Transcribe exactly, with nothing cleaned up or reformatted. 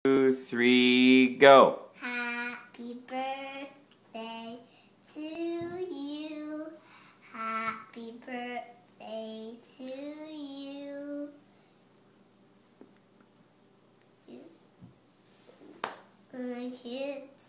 two, three, go. Happy birthday to you. Happy birthday to you. you. I can't